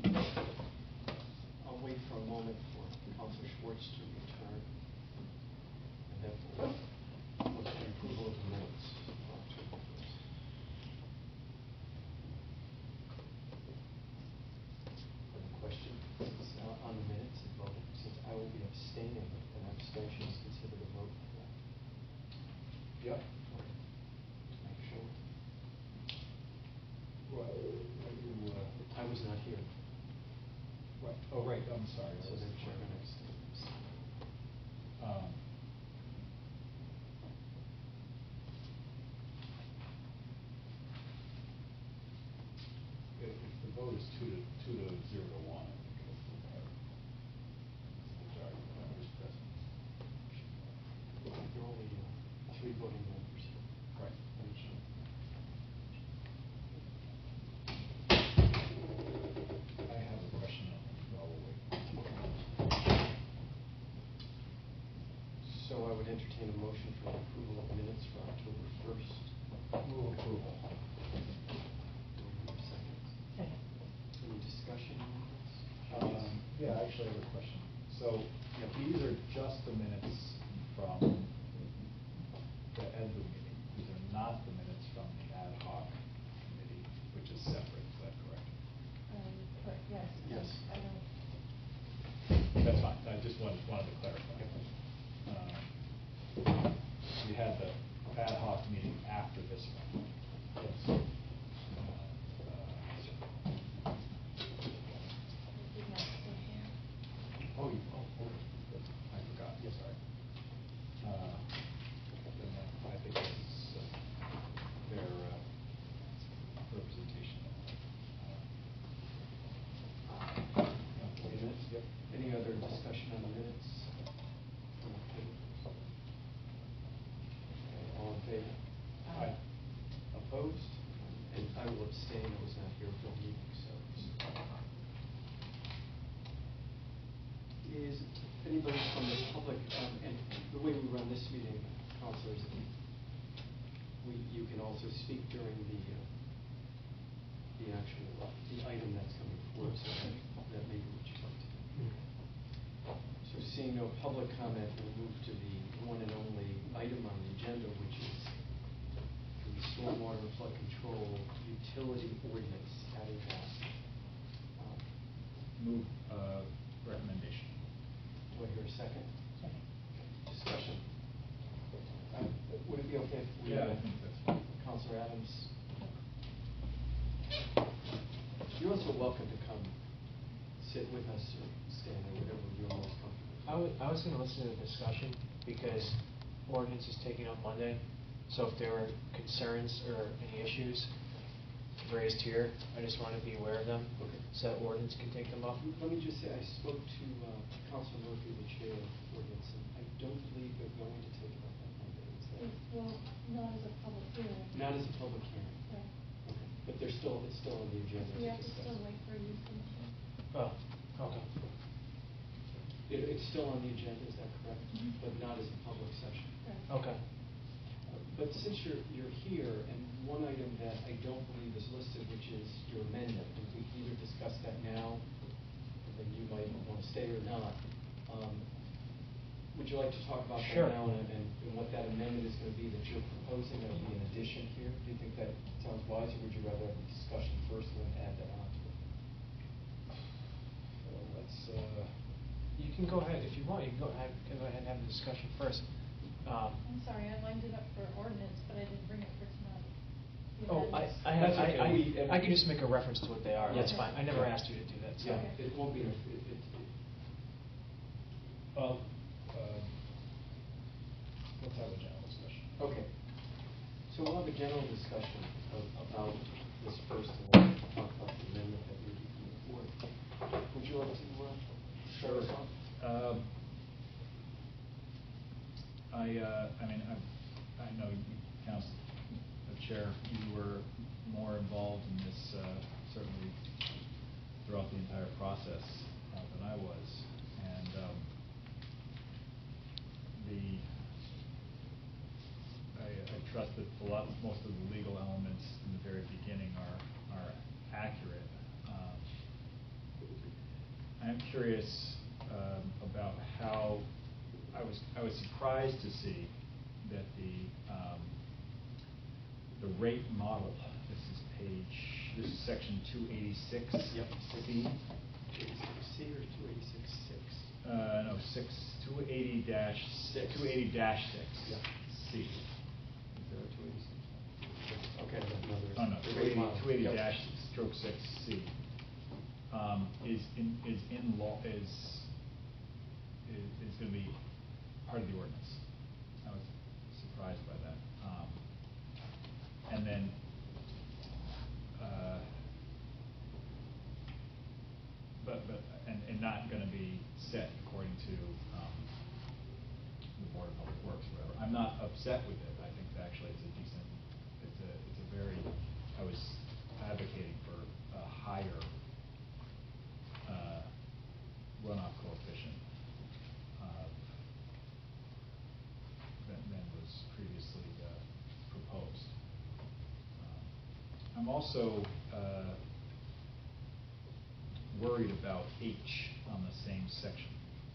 I'll wait for a moment for Councilor Schwartz to return. And then we'll look at the approval of the minutes. Any questions on the minutes and voting? Since I will be abstaining, an abstention is considered a vote. Yep. Make sure. Well, I was not here. what? Oh, right. I'm sorry. So then chair going to abstain. If the vote is 2 to 0 to 1, I think that's the majority of members present. There are only 3 voting members. Right. I have a question while we're waiting. So I would entertain a motion for the approval of minutes for October 1st. Move approval. Do we have a second? Any discussion on this? Yeah, actually, I have a question. So Yep. these are just the minutes from the EDLU meeting. These are not the minutes from the ad hoc committee, which is separate. Is that correct? Correct, yes. Yes. I don't. That's fine. I just wanted to clarify. We had the ad hoc meeting after this one. Yes. I did not stay here. Oh, okay. I forgot. Yes. Sorry. I think this is their representation. Minutes? Yep. Any other discussion on the minutes? Okay. All in favor? Aye. Opposed? And I will abstain. I was not here for the meeting, so. Is anybody from the public, and the way we run this meeting, councilors, you can also speak during the actual, the item that's coming forward, so that may be what you'd like to do. So seeing no public comment, we'll move to the one and only item on the agenda, which is the stormwater flood control utility ordinance, adding that. Move recommendation. Do I hear a second? Second. Discussion. Would it be okay if we? Yeah, I think that's fine. Councilor Adams. You're also welcome to come sit with us or stand or whatever you're most comfortable. I was going to listen to the discussion because ordinance is taking up Monday. So if there were concerns or any issues raised here, I just want to be aware of them. Okay. So that ordinance can take them up. Let me just say, I spoke to Councilor Murphy, the chair of ordinance, and I don't believe they're going to take it up on Monday. Is that? Well, not as a public hearing. Not as a public hearing. Right. Okay. But it's still on the agenda. We have to still wait for you to finish it. Oh, okay. It's still on the agenda, is that correct? Mhm. But not as a public session. Right. Okay. But since you're here, and one item that I don't believe is listed, which is your amendment, and we can either discuss that now, and then you might want to stay or not. Would you like to talk about Sure. that now and what that amendment is going to be that you're proposing that will be an addition here? Do you think that sounds wise, or would you rather have a discussion first and then add that on to it? Well, let's. You can go ahead if you want. You can go ahead and have the discussion first. I'm sorry, I lined it up for ordinance, but I didn't bring it for tonight. The Oh, amendments. That's okay. I can just make a reference to what they are. That's Yeah. fine. I never Yeah. asked you to do that. So. Yeah, it won't be. Well, let's have a general discussion. Okay. So we'll have a general discussion about this first, and we'll talk about the amendment that you're looking for. Would you like to start us off? I mean, I know you, Council Chair, you were more involved in this certainly throughout the entire process than I was, and I trust that most of the legal elements in the very beginning are accurate. I'm curious about how, I was surprised to see that the rate model, this is section 286. Yep. C. 286C or 286-6? No, 280-6. Yeah. C. Is there a 286? Okay, no, there Oh, no, isn't. The rate model. 280 Yep. dash stroke 6C is going to be part of the ordinance. I was surprised by that. And then, and not going to be set according to the Board of Public Works, or whatever. I'm not upset with it. I think actually it's a decent, it's a very, I was advocating for a higher runoff coefficient than was previously proposed. I'm also worried about H on the same section,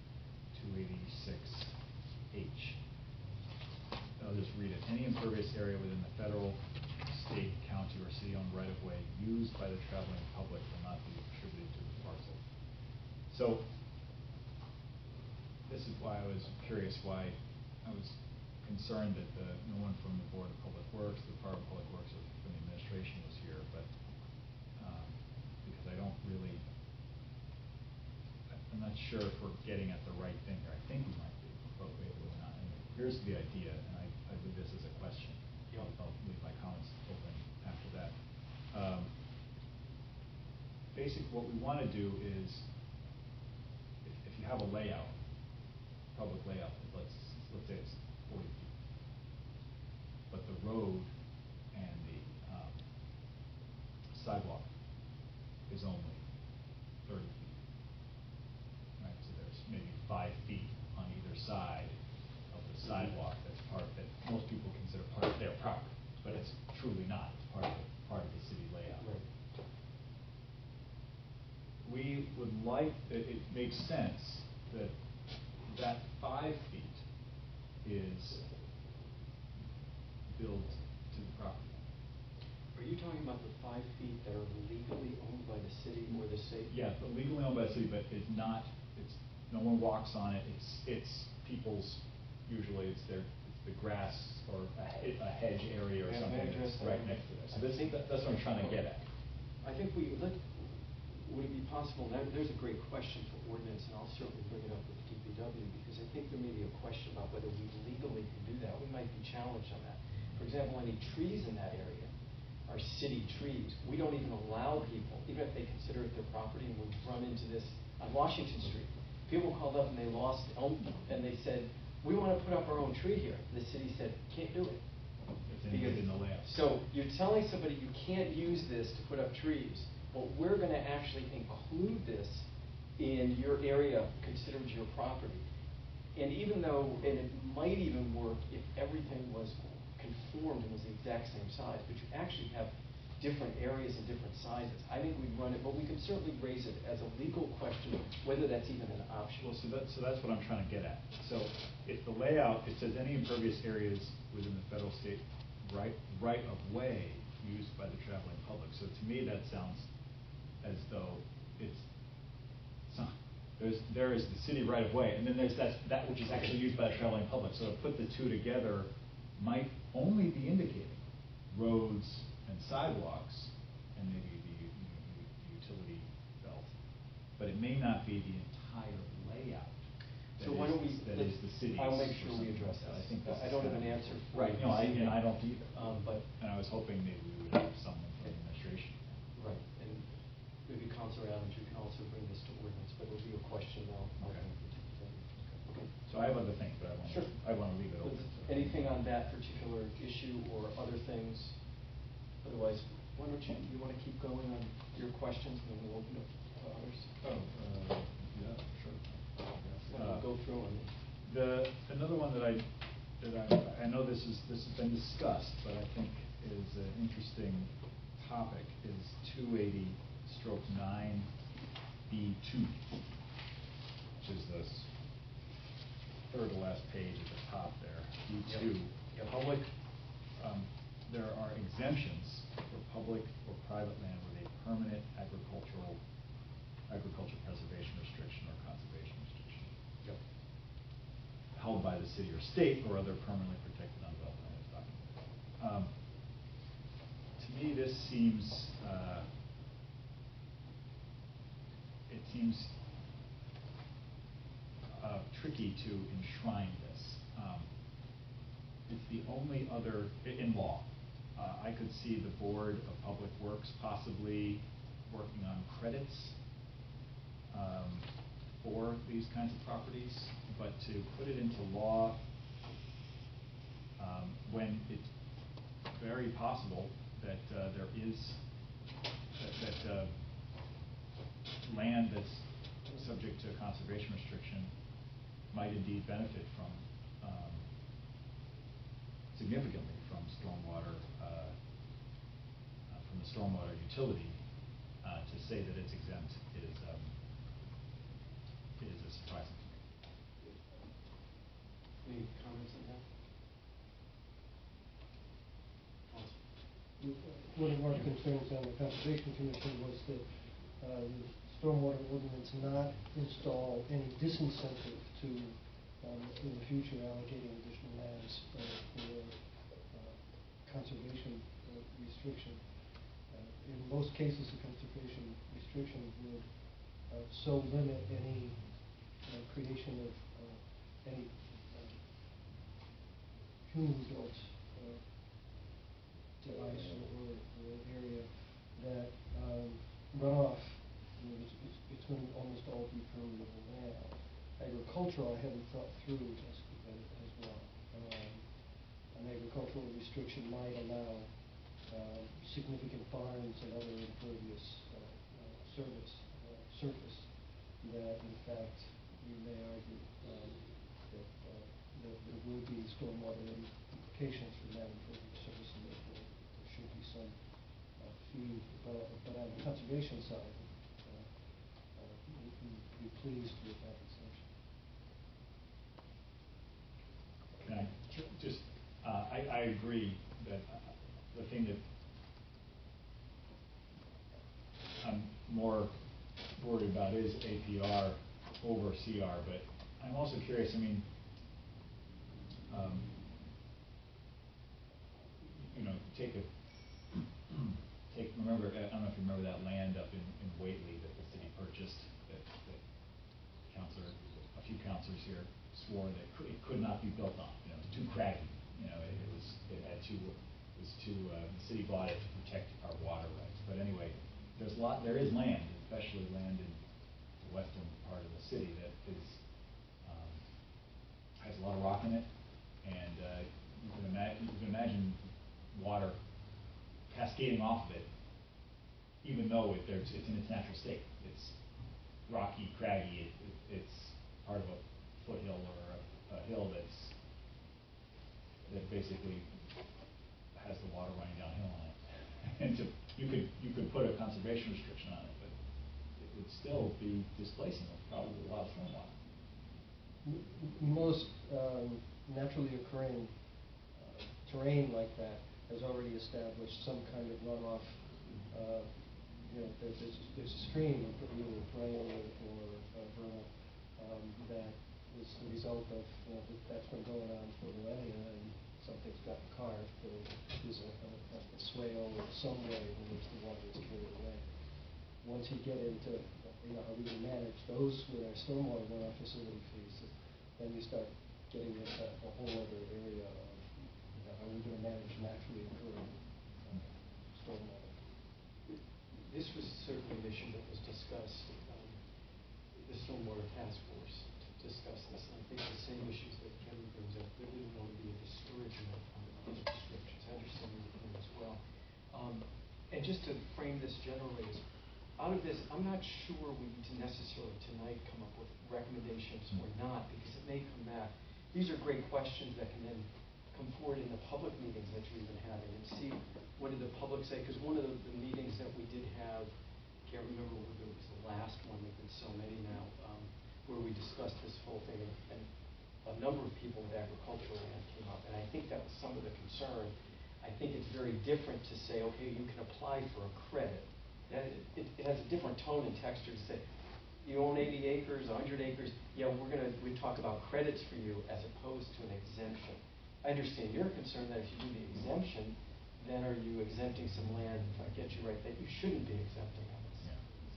286H. I'll just read it. Any impervious area within the federal, state, county, or city-owned right-of-way used by the traveling public will not be attributed to the parcel. So, this is why I was curious why I was concerned that no one from the Board of Public Works, the Department of Public Works, or from the administration was here, but because I don't really, I'm not sure if we're getting at the right thing here. I think we might be, but maybe we're not. Anyway, here's the idea, and I leave this as a question. I'll leave my comments open after that. Basically, what we want to do is, if you have a layout, public layout, let's say it's 40 feet, but the road and the sidewalk is only 30 feet. Right, so there's maybe 5 feet on either side of the sidewalk that's that most people consider part of their property, but it's truly not. It's part of the city layout. Right. We would like, it makes sense that 5 feet is built to the property. Are you talking about the 5 feet that are legally owned by the city or the state? Yeah, but legally owned by the city, but it's not, no one walks on it. It's people's, usually it's the grass or a hedge area or something that's right next to it. So that's what I'm trying to get at. I think would it be possible, there's a great question for ordinance, and I'll certainly bring it up with DPW, because I think there may be a question about whether we legally can do that. We might be challenged on that. For example, any trees in that area are city trees. We don't even allow people, even if they consider it their property, and we've run into this on Washington Street. People called up and they lost elm, and they said, we want to put up our own tree here. The city said, can't do it. It's in the layout. So you're telling somebody you can't use this to put up trees, but we're going to actually include this in your area considered your property. And even though, and it might even work if everything was conformed and was the exact same size, but you actually have different areas and different sizes. I think we'd run it, but we could certainly raise it as a legal question, whether that's even an option. Well, so that's what I'm trying to get at. So if the layout, it says any impervious areas within the federal state right of way used by the traveling public. So to me, that sounds as though there is the city right of way, and then there's that which is actually used by the traveling public. So to put the two together might only be indicating roads and sidewalks and maybe the utility belt, but it may not be the entire layout. So why don't we? That is the city's. I'll make sure we address that. I think I don't have an answer for right. you. No, I don't either. And I was hoping maybe we would have someone from the administration. Right, and maybe Councilor Adams, you can also bring this to ordinance, but it'll be a question now. Okay. Okay. So I have other things, but Sure. I want to leave it open. Anything on that particular issue or other things? Otherwise, why don't you want to keep going on your questions, and then we'll open it to others? Yeah, sure. We'll go through them. Another one that I know this has been discussed, but I think is an interesting topic is 280/9B2. which is this third to last page at the top there, D2. Yep. Public, there are exemptions for public or private land with a permanent agriculture preservation restriction or conservation restriction. Yep. Held by the city or state or other permanently protected undeveloped land as documented. To me, this seems, it seems tricky to enshrine this. It's the only other, in law, I could see the Board of Public Works possibly working on credits for these kinds of properties, but to put it into law when it's very possible that there is that land that's subject to conservation restriction might indeed benefit from significantly from stormwater from the stormwater utility. To say that it's exempt is a surprise to me. Any comments on that? One of our concerns on the Conservation Commission was that the stormwater ordinance not install any disincentive to, in the future, allocating additional lands for conservation restriction. In most cases, the conservation restriction would so limit any creation of any human-built device or area that runoff, it's going to almost all be permeable land. Agricultural, I haven't thought through as well. An agricultural restriction might allow significant barns and other impervious surface that, in fact, you may argue that there will be stormwater implications from that impervious surface, and therefore there should be some fee. But on the conservation side, we'd be pleased with that extension. Can I just, I agree that the thing that I'm more worried about is APR over CR, but I'm also curious, I mean, you know, remember, I don't know if you remember that land up in Whately that the city purchased, that a few councilors here swore that it could not be built on, you know, it was too craggy, you know, the city bought it to protect our water rights. But anyway, there is land, especially land in the western part of the city that has a lot of rock in it, and you can imagine water cascading off of it, even though it's in its natural state. It's rocky, craggy. It's part of a foothill or a hill that basically has the water running downhill on it. And you could put a conservation restriction on it, but it would still be displacing probably a lot of stormwater. Most naturally occurring terrain like that has already established some kind of runoff. You know, there's a stream, either perennial or vernal, that is the result of, you know, that's been going on for millennia, and something's gotten carved. There's a swale or some way in which the water is carried away. Once you get into, you know, how we can manage those with our stormwater runoff facility fees, then you start getting into a whole other area of, you know, how are we going to manage naturally occurring stormwater. This was certainly an issue that was discussed, the Stormwater Task Force discussed this, and I think the same issues that Kevin brings up, there didn't want to be a discouragement on these restrictions. I understand your point as well. And just to frame this generally, is out of this, I'm not sure we need to necessarily tonight come up with recommendations or not, because it may come back. These are great questions that can then come forward in the public meetings that you're even having, and see what did the public say, because one of the meetings that we did have, can't remember whether it was the last one, there've been so many now, where we discussed this whole thing, and a number of people with agricultural land came up, and I think that was some of the concern. I think it's very different to say, okay, you can apply for a credit. That it has a different tone and texture to say, you own 80 acres, 100 acres, yeah, we talk about credits for you as opposed to an exemption. I understand your concern that if you do the exemption, then are you exempting some land, if I get you right, that you shouldn't be exempting of this.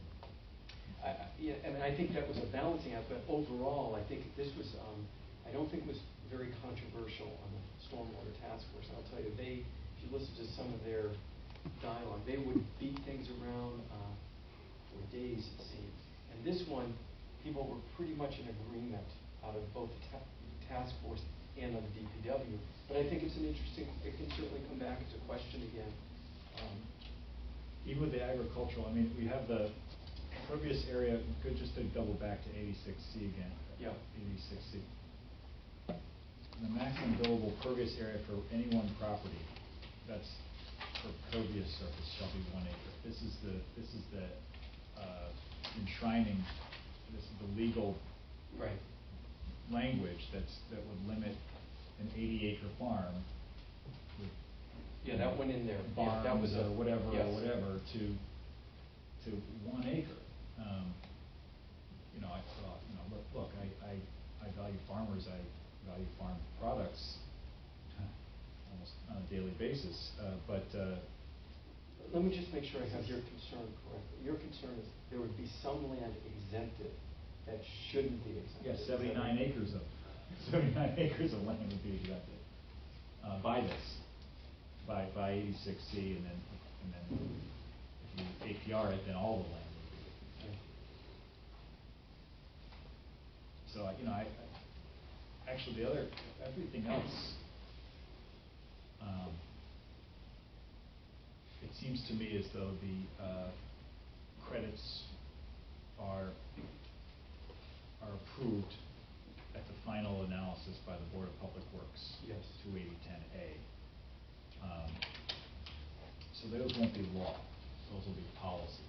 I mean, I think that was a balancing act, but overall, I think this was, I don't think it was very controversial on the Stormwater Task Force. And I'll tell you, if you listen to some of their dialogue, they would beat things around for days, it seemed. And this one, people were pretty much in agreement out of both the task force and of the DPW. But I think it's it can certainly come back as a question again. Even with the agricultural, I mean, we have the impervious area, good, just to double back to 86C again. Yeah. 86C. The maximum buildable pervious area for any one property, that's for pervious surface, shall be 1 acre. This is the enshrining, this is the legal right language that would limit an 80-acre farm with that went in there. Farms that was or whatever yes. or whatever to 1 acre. You know, I thought, you know, look, I value farmers, I value farm products almost on a daily basis, but let me just make sure I have your concern correctly. Your concern is there would be some land exempted that shouldn't be exempted. yeah, 79 acres of 79 acres of land would be exempted by this, by 86C, and then if you APR it, then all the land would be. Okay. So you know, I actually everything else. It seems to me as though the credits are approved at the final analysis by the Board of Public Works. Yes. 28010A. So those won't be law; those will be policy.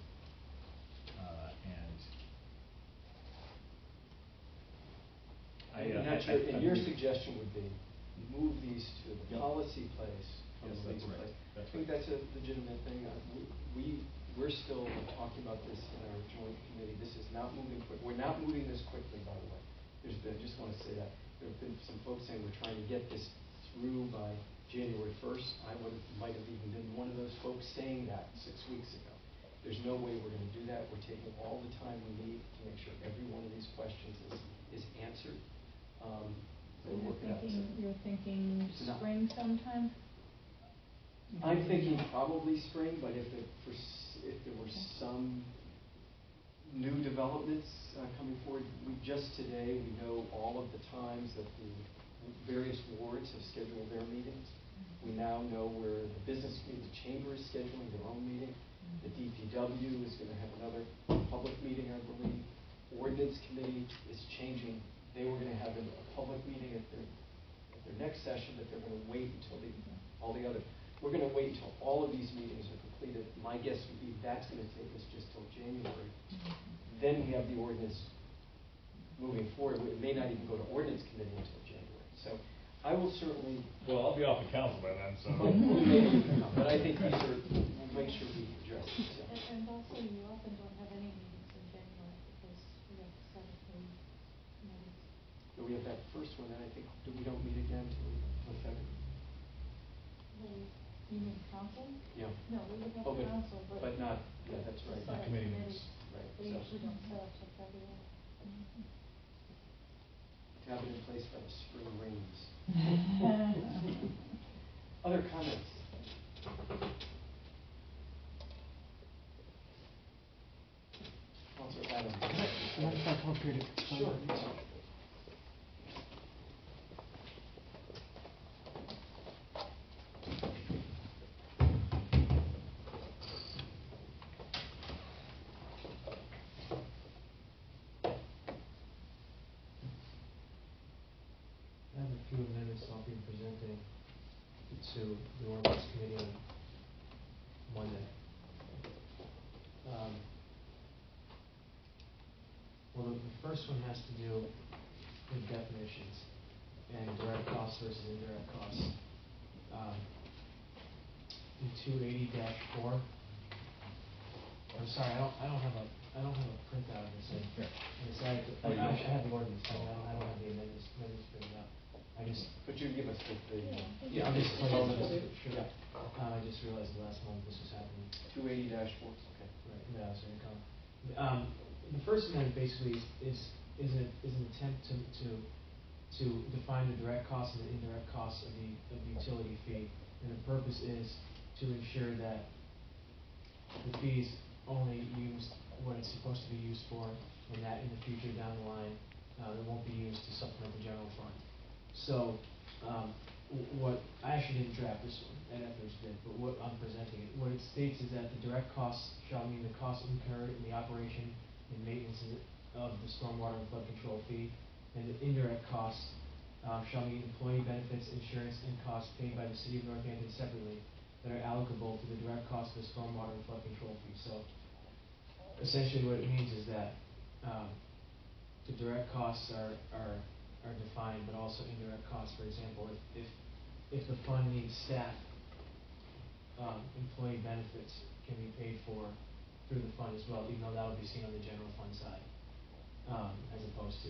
And your suggestion would be move these to the Yep. policy place from Yes, the that's legal right. place. That's I think right. that's a legitimate thing. We're still talking about this in our joint committee. This is not moving quick. We're not moving this quickly, by the way. I just want to say that there have been some folks saying we're trying to get this through by January 1st. I might have even been one of those folks saying that 6 weeks ago. There's no way we're going to do that. We're taking all the time we need to make sure every one of these questions is answered. So we'll work it out. you're thinking It's not- spring sometime? I'm thinking probably spring, but if there were some new developments coming forward, just today we know all of the times that the various wards have scheduled their meetings. We now know where the business community, the chamber is scheduling their own meeting. The DPW is going to have another public meeting, I believe. Ordinance committee is changing. They were going to have a public meeting at their next session, but they're going to wait until all the other. We're going to wait until all of these meetings are completed. My guess would be that's going to take us just till January. Then we have the ordinance moving forward. It may not even go to ordinance committee until January. So I will certainly. Well, I'll be off the council by then, so. But I think we'll make sure we address this. Yeah. And also, you often don't have any meetings in January because we have to set up the committees. So we have that first one, and I think we don't meet again until February. You mean council? Yeah. No, we would have Oh, council, but not. Yeah, that's right. Set up committee committees. meetings. Right. They So- usually don't set up till February. To have it in place by the spring rains. Other comments? Councilor Adams. Can I talk more period? Sure. I have a few amendments I'll be presenting to the ordinance committee on Monday. Well, the first first one has to do with definitions and direct costs versus indirect costs. In 280-4, I'm sorry, I don't have a printout of this. Here. I have the ordinance, I don't have the amendments printed out. I just, But you give us the. yeah, I'll just tell you what it is. Sure. Yeah. I just realized the last month this was happening. 280-4, okay. Right, no, it's very common. The first amendment basically is an attempt to define the direct costs and the indirect costs of the utility fee. And the purpose is to ensure that the fee is only used what it's supposed to be used for, and that in the future down the line, it won't be used to supplement the general fund. So, what, I actually didn't draft this one, Ed Etheridge did, but what I'm presenting it, what it states is that the direct costs shall mean the costs incurred in the operation and maintenance of the stormwater and flood control fee, and the indirect costs shall mean employee benefits, insurance, and costs paid by the city of Northampton separately that are allocable to the direct cost of the stormwater and flood control fee. So, essentially what it means is that the direct costs are defined, but also indirect costs. For example, if the fund needs staff, employee benefits can be paid for through the fund as well, even though that will be seen on the general fund side, as opposed to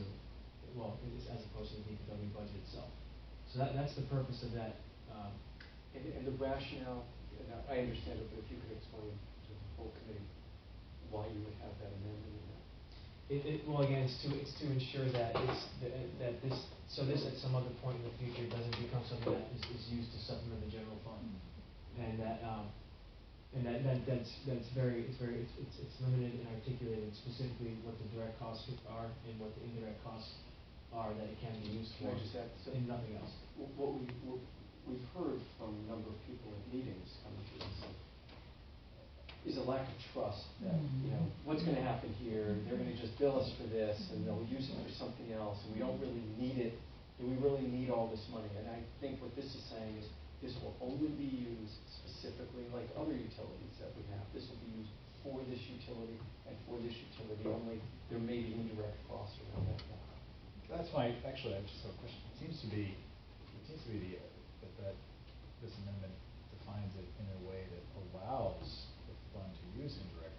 the DPW budget itself. So that's the purpose of that. And the rationale, and I understand it, but if you could explain to the full committee why you would have that amendment in there. Well, again, it's to ensure that this at some other point in the future doesn't become something that is used to supplement the general fund, and that's limited and articulated specifically what the direct costs are and what the indirect costs are that it can be used for, Can I just add, so and nothing else. What we've heard from a number of people at meetings coming to this is a lack of trust that, what's going to happen here? They're going to just bill us for this, and they'll use it for something else, and we don't really need it. Do we really need all this money? And I think what this is saying is this will only be used specifically like other utilities that we have. This will be used for this utility and for this utility only. There may be indirect costs around that. That's my, actually, I just have a question. It seems to be that this amendment defines it in a way that allows the fund to use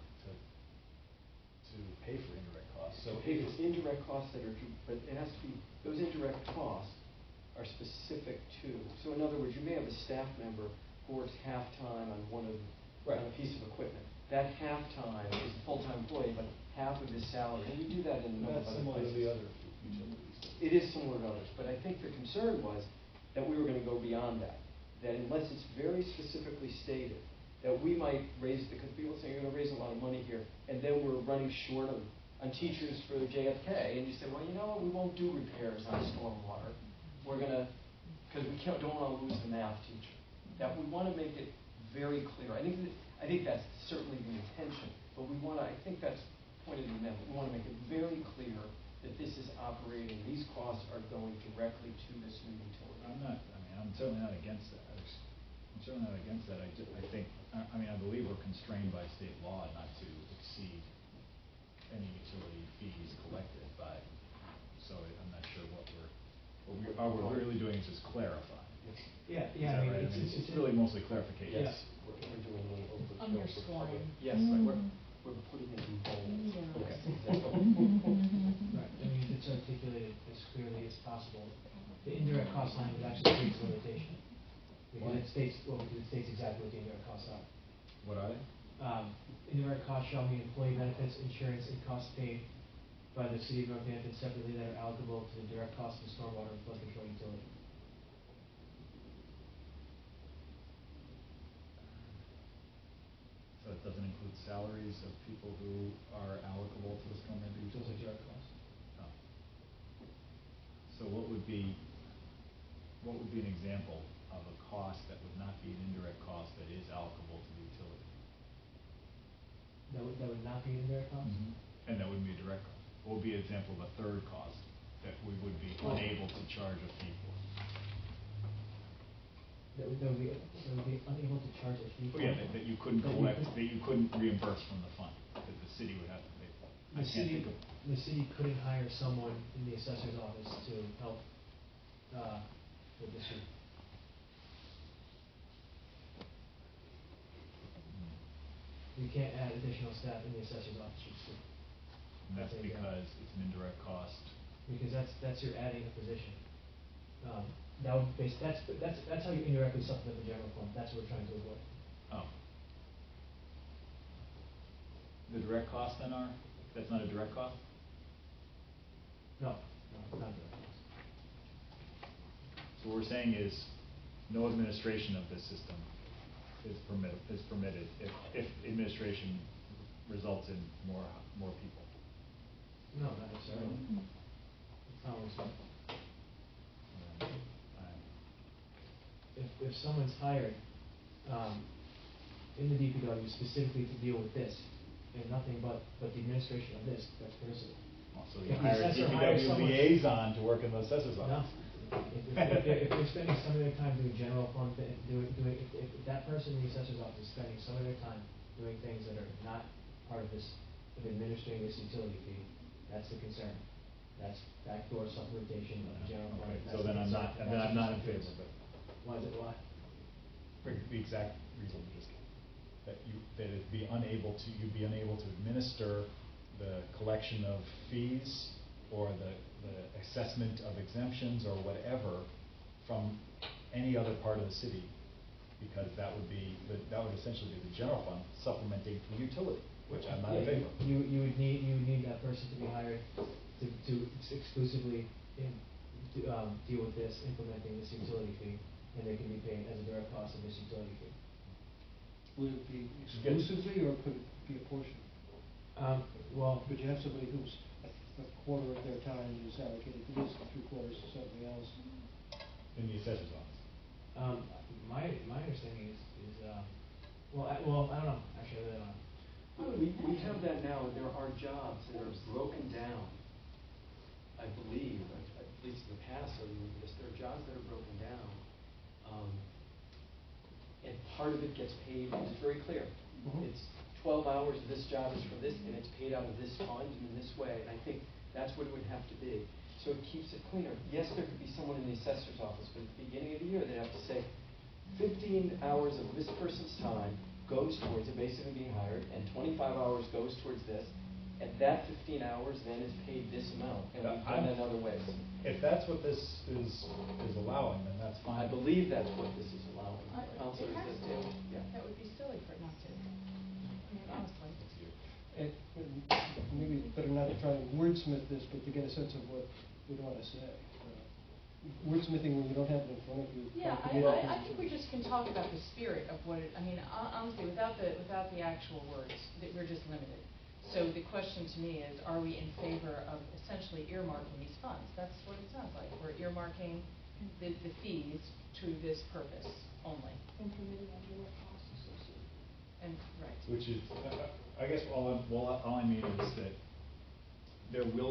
to pay for indirect costs. So if it's indirect costs that are, but it has to be, those indirect costs are specific to. So in other words, you may have a staff member who works half-time on on a piece of equipment. That half-time is a full-time employee, but half of his salary, and you do that in a number of other places. That's similar to the other utilities. It is similar to others, but I think the concern was that we were going to go beyond that. That unless it's very specifically stated, that we might raise, because people say you're going to raise a lot of money here, and then we're running short on teachers for JFK, and you say, well, you know what, we won't do repairs on stormwater. We're going to, because we don't want to lose the math teacher. That we want to make it very clear. I think that's certainly the intention, but I think that's the point of the amendment. We want to make it very clear that this is operating, these costs are going directly to this new utility. I'm certainly not against that. I believe we're constrained by state law not to exceed any utility fees collected by. So I'm not sure what we're really doing is just clarifying. Yeah, Is that right? It's really mostly clarification. Yes, we're doing a little overkill for Underscoring. public. Yes, we're putting it in bold. Yeah. Yes, exactly. Right, it's articulated as clearly as possible. The indirect cost language actually creates a limitation. Because it states exactly what the indirect costs are. What are they? Indirect costs shall mean employee benefits, insurance, and costs paid by the city of Northampton separately that are allocable to the direct costs of the stormwater and flood control utility. So it doesn't include salaries of people who are allocable to the stormwater Those are utility? direct costs. Oh. So what would be an example of a cost that would not be an indirect cost that is allocable to the utility? That would not be an indirect cost? And that wouldn't be a direct cost. What would be an example of a third cost that we would be unable to charge a fee for? That would be unable to charge a fee for? That you couldn't collect, that you couldn't reimburse from the fund, that the city would have to pay for. I can't think of. The city couldn't hire someone in the assessor's office to help, with this. You can't add additional staff in the assessor's office. And that's Okay, yeah. because it's an indirect cost. Because that's you're adding a position. That would that's how you indirectly supplement the general fund. That's what we're trying to avoid. Oh. The direct costs then are, that's not a direct cost? No, not direct cost. So what we're saying is, no administration of this system is permitted if administration results in more people. No, not necessarily. That's not what we're saying. If someone's hired, in the DPW specifically to deal with this, and nothing but the administration of this, that's permissible. Also, If you the hire a assessor hires DPW someone- liaison to work in the assessor's No. office. If they're spending some of their time doing general fund, if that person in the assessor's office is spending some of their time doing things that are not part of this, of administering this utility fee, that's the concern. That's backdoor supplementation of the general fund. Okay, That's so the then I'm concern. not, then I'm not in favor of it. Why is it, why? For the exact reason you just gave, that you'd be unable to administer the collection of fees or the assessment of exemptions or whatever from any other part of the city, because that would essentially be the general fund supplementing the utility, which I'm not in favor of. You would need that person to be hired to exclusively deal with this, implementing this utility fee, and they can be paid as a direct cost of this utility fee. Would it be exclusively, or could it be a portion? Well. Could you have somebody who's a quarter of their time is allocated to this, and 3/4 to something else? In the assessor's office. My understanding is I don't know, actually, I really don't know. We have that now, and there are jobs that are broken down, I believe, at least in the past, there are jobs that are broken down. And part of it gets paid, and it's very clear. Mhm. It's 12 hours, this job is for this, and it's paid out of this fund and in this way, and I think that's what it would have to be. So it keeps it cleaner. Yes, there could be someone in the assessor's office, but at the beginning of the year, they'd have to say, 15 hours of this person's time goes towards it basically being hired, and 25 hours goes towards this, and that 15 hours then is paid this amount, and we've done that in other ways. If that's what this is allowing, then that's fine. I believe that's what this is allowing. It Counselor, is has that to. Taylor? Yeah. That would be silly for it not to. I mean, honestly. And maybe it's better not to try and wordsmith this, but to get a sense of what we want to say. Wordsmithing when you don't have it in front of you. Yeah, I think we just can talk about the spirit of what it, I mean, honestly, without the actual words, that we're just limited. So the question to me is, are we in favor of essentially earmarking these funds? That's what it sounds like. We're earmarking the fees to this purpose only. And permitting on your costs associated. And, right. Which is, I guess all I mean is that there will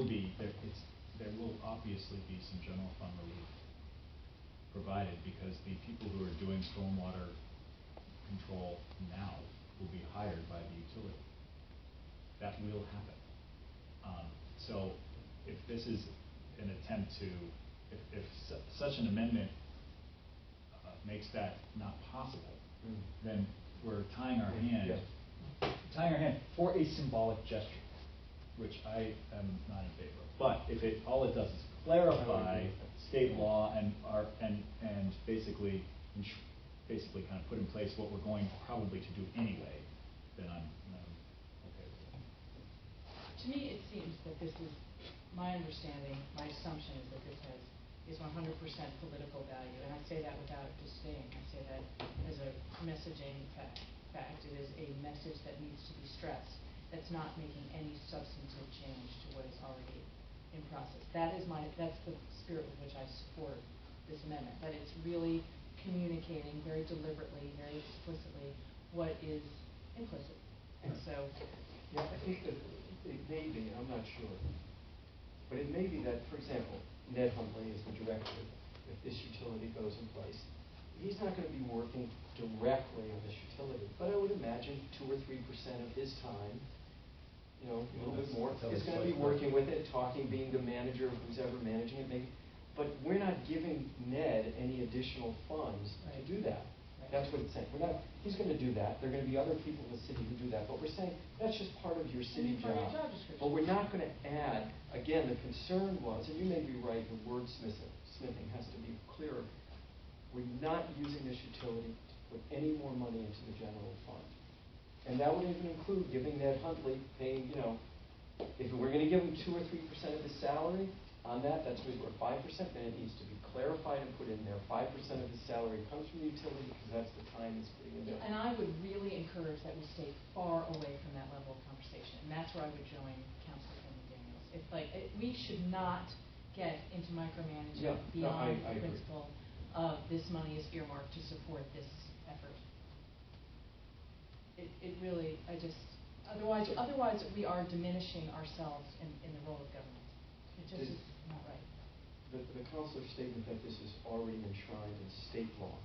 obviously be some general fund relief provided, because the people who are doing stormwater control now will be hired by the utility. That will happen. So if this is an attempt to, if such an amendment makes that not possible, then we're tying our hand for a symbolic gesture, which I am not in favor of. But if all it does is clarify state law and basically kind of put in place what we're going probably to do anyway, then I'm okay with it. To me, it seems that this is, my understanding, my assumption is that this is 100% political value, and I say that without disdain. I say that as a messaging fact. It is a message that needs to be stressed. That's not making any substantive change to what is already in process. That's the spirit with which I support this amendment. That it's really communicating very deliberately, very explicitly what is implicit. And so, Yeah, I think that it may be, I'm not sure, but it may be that, for example, Ned Huntley is the director. If this utility goes in place, he's not going to be working directly on this utility, but I would imagine 2 or 3% of his time you know, a little bit That's- more, that's how is it's gonna be like- working with it, talking, being the manager of who's ever managing it, maybe. But we're not giving Ned any additional funds to Right. do that. Right. That's what it's saying. We're not, he's gonna do that, there are gonna be other people in the city who do that, but we're saying, that's just part of your city part of job. your job description. But we're not gonna add, again, the concern was, and you may be right, the smithing has to be clearer. We're not using this utility to put any more money into the general fund. And that would even include giving Ned Huntley, paying, you know, if we're gonna give him 2 or 3% of his salary on that, that's where we're 5%, then it needs to be clarified and put in there. 5% of his salary comes from the utility, because that's the time he's putting in there. And I would really encourage that we stay far away from that level of conversation, and that's where I would join Councilor Daniels. It's like, we should not get into micromanaging Yeah, no, I beyond the agree. principle of this money is earmarked to support this effort. It really, otherwise we are diminishing ourselves in the role of government. It just is not right. The councilor's statement that this is already enshrined in state law,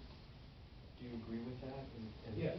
do you agree with that? There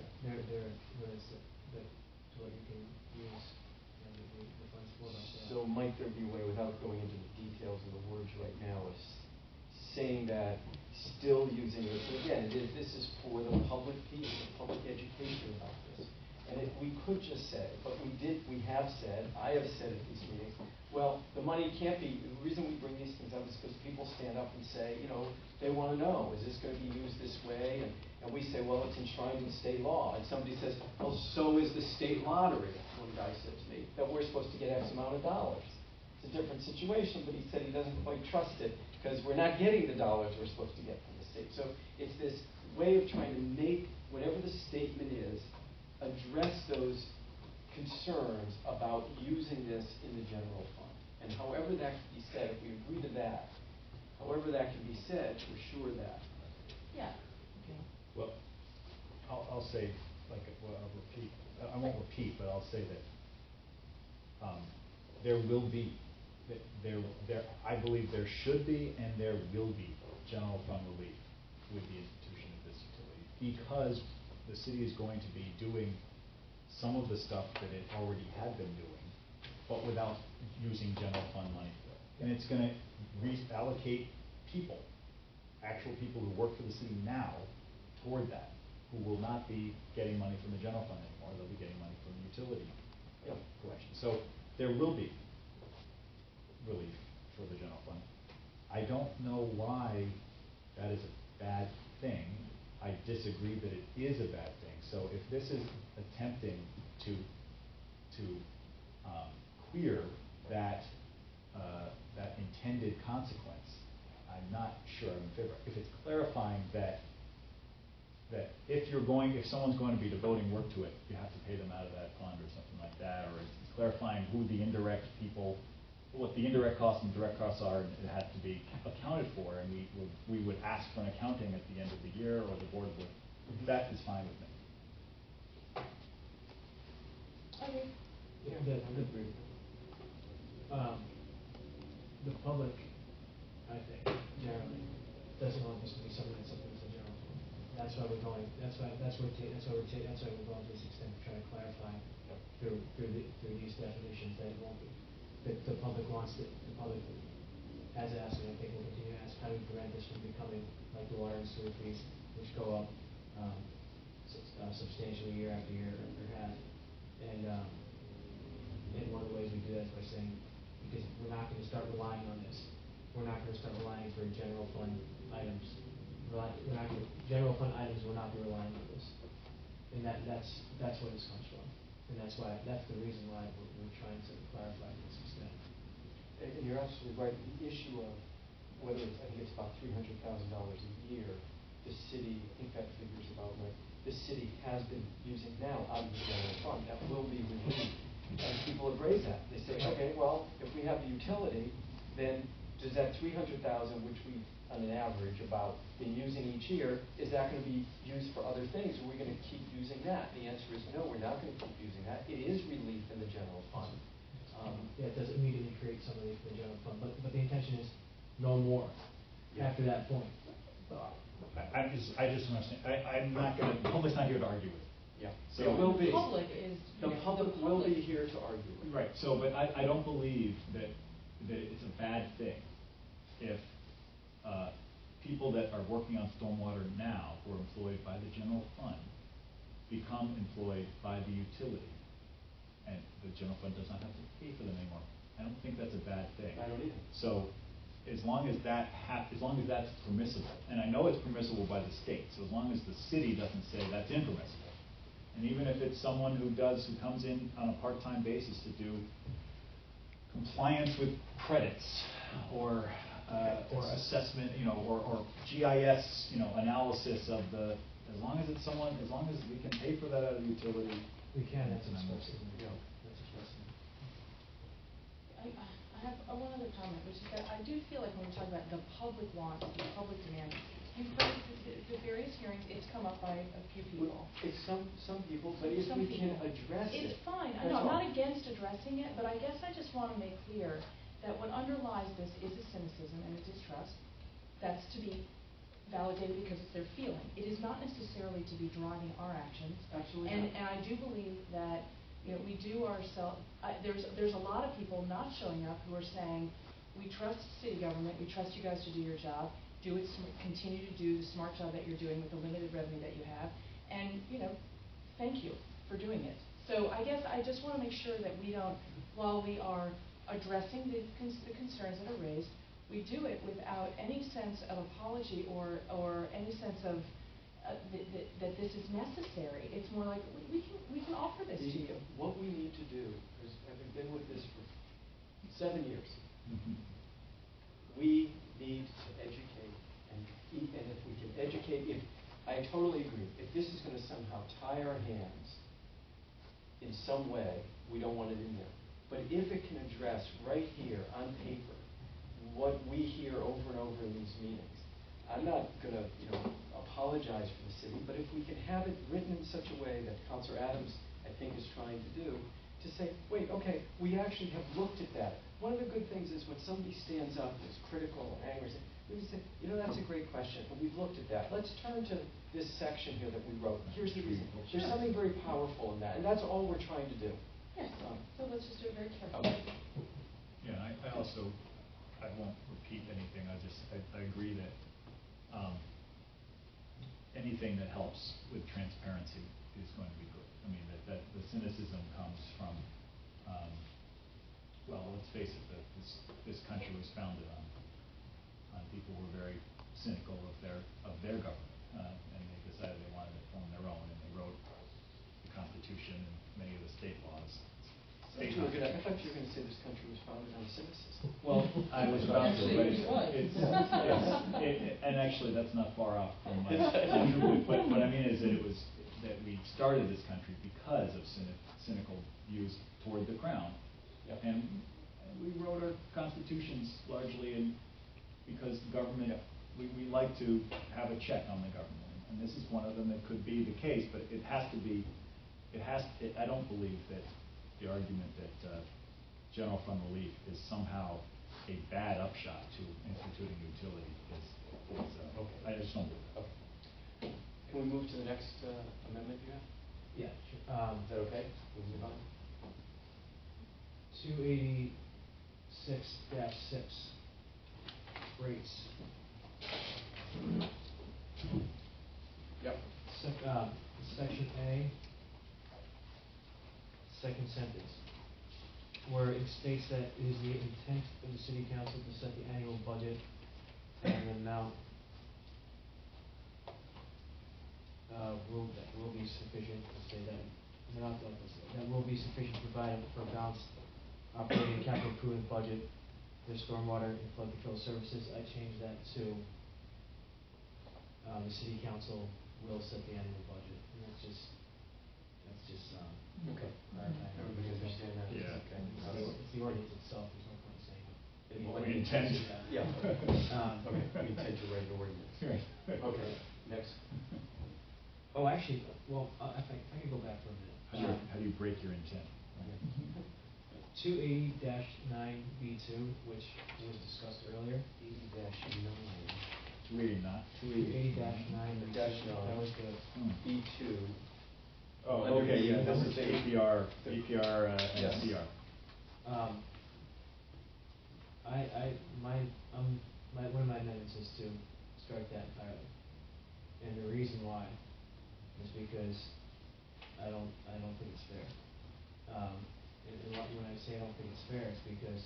is so what you can use, the funds for that. So might there be a way, without going into the details of the words right now, of saying that, still using this, and again, this is for the public piece, the public education about this. And if we could just say, but we have said, I have said at these meetings, well, the money can't be, the reason we bring these things up is because people stand up and say, you know, they want to know, is this going to be used this way? And we say, well, it's enshrined in state law. And somebody says, well, so is the state lottery, one guy said to me, that we're supposed to get X amount of dollars. It's a different situation, but he said he doesn't quite trust it, because we're not getting the dollars we're supposed to get from the state. So it's this way of trying to make, whatever the statement is, address those concerns about using this in the general fund. And however that can be said, if we agree to that, however that can be said, we're sure that. Yeah, okay. Well, I'll say, like, well, I'll repeat, I won't repeat, but I'll say that there will be, I believe there should be and there will be general fund relief with the institution of this utility, because the city is going to be doing some of the stuff that it already had been doing, but without using general fund money for it. And it's going to reallocate people, actual people who work for the city now, toward that, who will not be getting money from the general fund anymore. They'll be getting money from the utility collection. So there will be relief for the general fund. I don't know why that is a bad thing. I disagree that it is a bad thing. So if this is attempting to clear that intended consequence, I'm not sure I'm in favor. If it's clarifying that if someone's going to be devoting work to it, you have to pay them out of that fund or something like that, or it's clarifying who the indirect people, what the indirect costs and direct costs are, and it has to be accounted for, and we would ask for an accounting at the end of the year, or the board would. That is fine with me. Okay. The public, I think, generally, doesn't want this to be something that's a general fund. That's why we're going, that's why we're going to this extent, to try to clarify through these definitions that it won't be. That the public has asked, and I think will continue to ask, how do we prevent this from becoming like the water and sewer fees, which go up substantially year after year, or has. And one of the ways we do that is by saying, because we're not going to start relying on this. We're not going to start relying for general fund items. General fund items will not be relying on this. And that's where this comes from. And that's the reason why we're trying to clarify this extent. And you're absolutely right. The issue of whether it's, I think it's about $300,000 a year, the city, I think that figure's about right, the city has been using now out of the general fund. That will be relieved. And people have raised that. They say, okay, well, if we have the utility, then does that $300,000, which we, on an average, about been using each year, is that going to be used for other things? Are we going to keep using that? The answer is no, we're not going to keep using that. It is relief in the general fund. It doesn't immediately create some relief in the general fund, but the intention is no more after that point. I just don't understand. I'm not going to, the public's not here to argue with it. Yeah, So- it will be. The public is, The you know, public will be here to argue with. Right, so, but I don't believe that it's a bad thing if people that are working on stormwater now, who are employed by the general fund, become employed by the utility, and the general fund does not have to pay for them anymore. I don't think that's a bad thing. I don't either. So, as long as as long as that's permissible, and I know it's permissible by the state, so as long as the city doesn't say that's impermissible, and even if it's someone who comes in on a part-time basis to do compliance with credits, or assessment, or GIS, analysis of as long as we can pay for that out of the utility. We can, that's then I'm expressive. okay. Yeah. That's expressive. I have one other comment, which is that I do feel like when we talk about the public wants, the public demand, you've heard the various hearings, it's come up by a few people. It's some people, but if Some we can people. address it. It's fine, I that's know, I'm all. not against addressing it, but I guess I just want to make clear that what underlies this is a cynicism and a distrust that's to be validated because it's their feeling. It is not necessarily to be driving our actions. Absolutely And not. I do believe that, we do ourselves, there's a lot of people not showing up who are saying, we trust city government, we trust you guys to do your job, continue to do the smart job that you're doing with the limited revenue that you have, and, thank you for doing it. So I guess I just want to make sure that we don't, while we are addressing the concerns that are raised, we do it without any sense of apology or any sense of that this is necessary. It's more like we can offer this to you. What we need to do, is having been with this for 7 years, Mhm. we need to educate, and if we can educate, I totally agree, if this is going to somehow tie our hands in some way, we don't want it in there. But if it can address right here on paper what we hear over and over in these meetings, I'm not going to, apologize for the city, but if we can have it written in such a way that Councilor Adams, I think, is trying to do, to say, wait, okay, we actually have looked at that. One of the good things is when somebody stands up and is critical and angry, we can say, that's a great question, but we've looked at that. Let's turn to this section here that we wrote. Here's the reason. There's something very powerful in that, and that's all we're trying to do. Yes, so let's just do it very carefully. Okay. Yeah, I won't repeat anything, I agree that anything that helps with transparency is going to be good. I mean, that the cynicism comes from, well, let's face it, this country was founded on people who were very cynical of their government, and they decided they wanted to form their own, and they wrote the Constitution and many of the state laws. I thought you were going to say this country was founded on cynicism. Well, I was about to, but Actually, it was. and actually, that's not far off from my truth. But what I mean is that we started this country because of cynical views toward the crown. Yep. And we wrote our constitutions largely because the government, we like to have a check on the government. And this is one of them that could be the case, but it has to be, I don't believe that the argument that general fund relief is somehow a bad upshot to instituting utility is Okay. I just don't believe that. Okay. Can we move to the next amendment you have? Yeah, sure. Is that okay? We'll move on. 286-6 rates. Yep. Section A, second sentence, where it states that it is the intent of the city council to set the annual budget and the amount will be sufficient to say that, that will be sufficient to provide for balanced operating and capital improvement budget for stormwater and flood control services. I changed that to the city council will set the annual budget, and that's just Okay. clarifying. Everybody understand that? Yeah. Okay. It's the ordinance itself, there's no point in saying it. We intend. Yeah. Um, Okay, we intend to write the ordinance. Right. Okay, next. Oh, actually, well, I can go back for a minute. How do you break your intent? 280-9B2, which was discussed earlier. 80-9. Reading that. 280-9. Dash nine. That was the, B2, Oh, Under okay, the, yeah, this is number two. APR, APR, Yes. and SCR. One of my amendments is to strike that entirely. And the reason why is because I don't think it's fair. When I say I don't think it's fair, it's because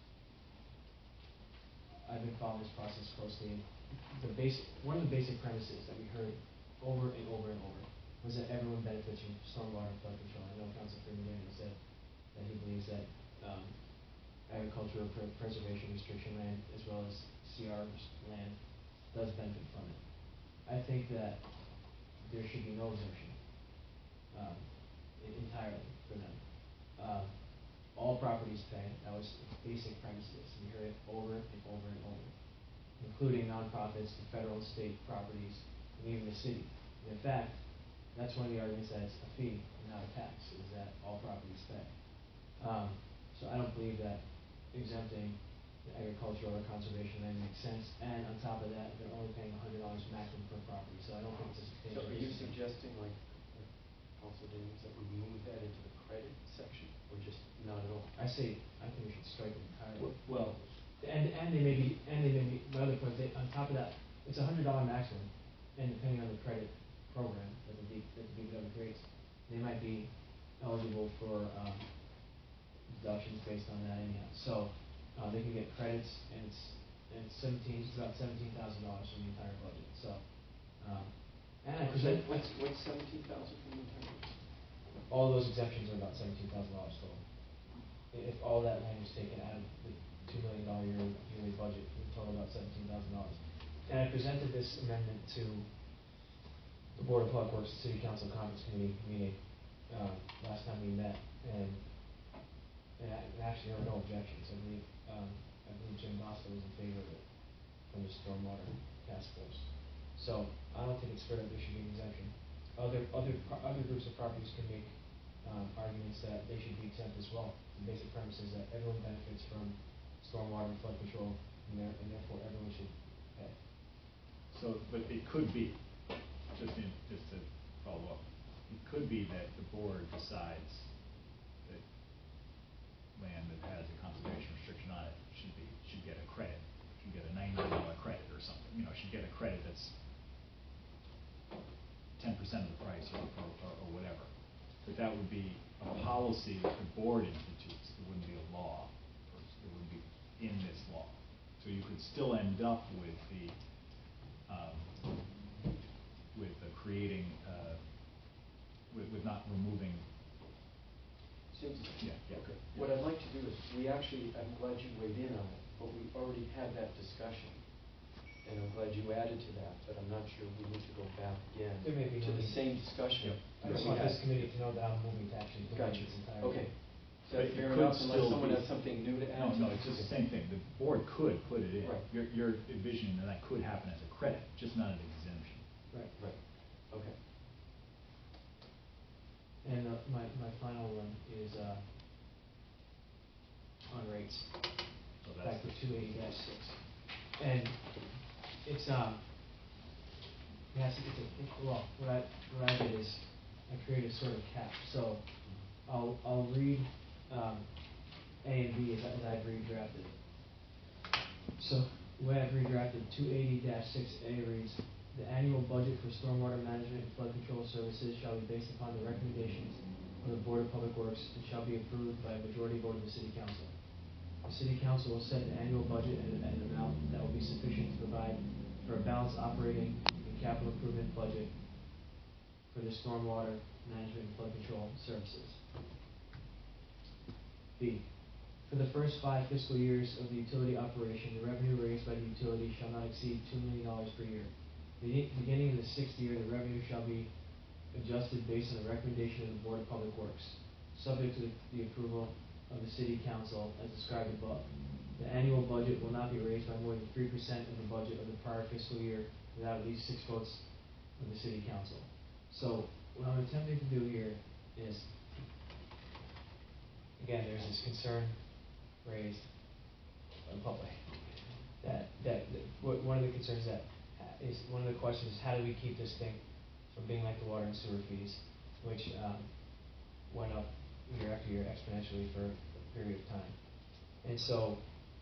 I've been following this process closely. One of the basic premises that we heard over and over and over was that everyone benefits from stormwater and flood control. I know Council Freeman said that he believes that agricultural preservation restriction land as well as CR land does benefit from it. I think that there should be no exemption entirely for them. All properties pay. That was basic premises. We heard it over and over and over, including nonprofits, the federal and state properties, and even the city. And in fact, that's one of the arguments that it's a fee and not a tax, is that all properties pay. So I don't believe that exempting the agricultural or conservation land makes sense. And on top of that, they're only paying $100 maximum per property. So I don't think it's a So substantial. are you suggesting, like Council Daniels, that we move that into the credit section, or just not at all? I think we should strike it entirely. Well, And they may be, my other point, on top of that, it's $100 maximum, and depending on the credit program that the DPW creates, they might be eligible for, deductions based on that anyhow. So, they can get credits, and it's about $17,000 from the entire budget, so, and I present. what's 17,000 from the entire? All those exemptions are about $17,000 total. If all that land was taken out of the $2 million yearly budget, it would total about $17,000. And I presented this amendment to the Board of Public Works City Council Conference Committee meeting last time we met, and actually there were no objections. I believe Jim Bosco was in favor of it from the Stormwater Task Force. So I don't think it's fair that there should be an exemption. Other groups of properties can make arguments that they should be exempt as well. The basic premise is that everyone benefits from stormwater and flood control, and therefore everyone should pay. So, but it could be, just to follow up, it could be that the board decides that land that has a conservation restriction on it should get a credit, should get a $99 credit or something, should get a credit that's 10% of the price or whatever. But that would be a policy that the board institutes. It wouldn't be a law. It wouldn't be in this law. So you could still end up with creating, with not removing. Seems, Yeah. okay. What I'd like to do is, I'm glad you weighed in on it, but we already had that discussion. And I'm glad you added to that, but I'm not sure we need to go back again There may be to the no need. same discussion. I just want this committee to know that I'm moving to actually Gotcha, this entire. okay. Is But that it fair could enough, unless still someone be- has something new to add? No, it's just the same thing. The board could put it in. Right. You're envisioning that could happen as a credit, just not an exemption. Right. Right, okay. And my final one is on rates. So Back that's to 280-6. And it's well, what I did is I created a sort of cap. So I'll read A and B as I've redrafted it. So the way I've redrafted 280-6A reads: the annual budget for stormwater management and flood control services shall be based upon the recommendations of the Board of Public Works and shall be approved by a majority vote of the City Council. The City Council will set the annual budget at an amount that will be sufficient to provide for a balanced operating and capital improvement budget for the stormwater management and flood control services. B. For the first 5 fiscal years of the utility operation, the revenue raised by the utility shall not exceed $2 million per year. Beginning in the 6th year, the revenue shall be adjusted based on the recommendation of the Board of Public Works, subject to the approval of the City Council as described above. The annual budget will not be raised by more than 3% of the budget of the prior fiscal year without at least 6 votes of the City Council. So what I'm attempting to do here is, again, there's this concern raised by the public one of the concerns that is, one of the questions is, how do we keep this thing from being like the water and sewer fees? which went up year after year exponentially for a period of time. And so,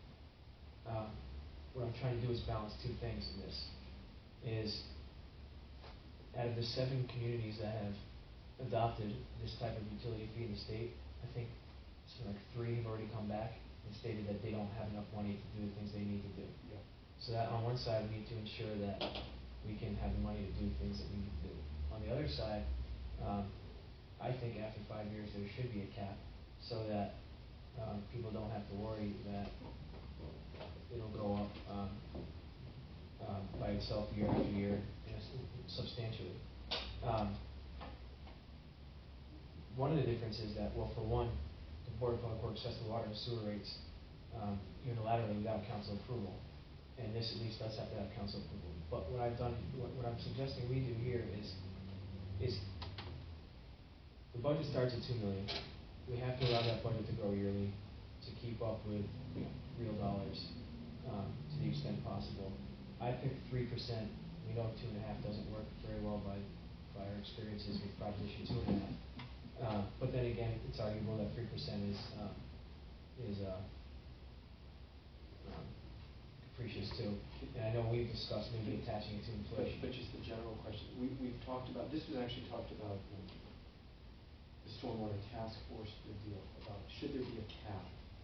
what I'm trying to do is balance two things in this. Is out of the 7 communities that have adopted this type of utility fee in the state, I think like 3 have already come back and stated that they don't have enough money to do the things they need to do. Yeah. So that on one side, we need to ensure that we can have the money to do things that we need to do. On the other side, I think after 5 years there should be a cap so that people don't have to worry that it'll go up by itself year after year substantially. One of the differences is that, well, for one, the Board of Public Works sets the water and sewer rates unilaterally without council approval, and this at least does have to have council approval. But what I've done, what I'm suggesting we do here is the budget starts at $2 million. We have to allow that budget to grow yearly to keep up with real dollars to the extent possible. I picked 3%. We know 2.5 doesn't work very well by our experiences with Proposition 2.5. But then again, it's arguable that 3% is capricious too. And I know we've discussed maybe attaching it to inflation. But just the general question, we've talked about, this was actually talked about in the Stormwater Task Force deal about should there be a cap